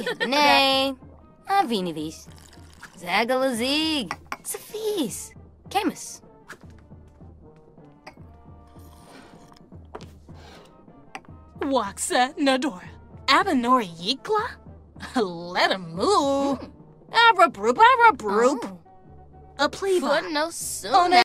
Nee, Avinivis. Zagalazig. Safis. Camus. Waxa Nadora. Abanori Yikla? Let him move. Abra broop. A pleba. Foot no sooner.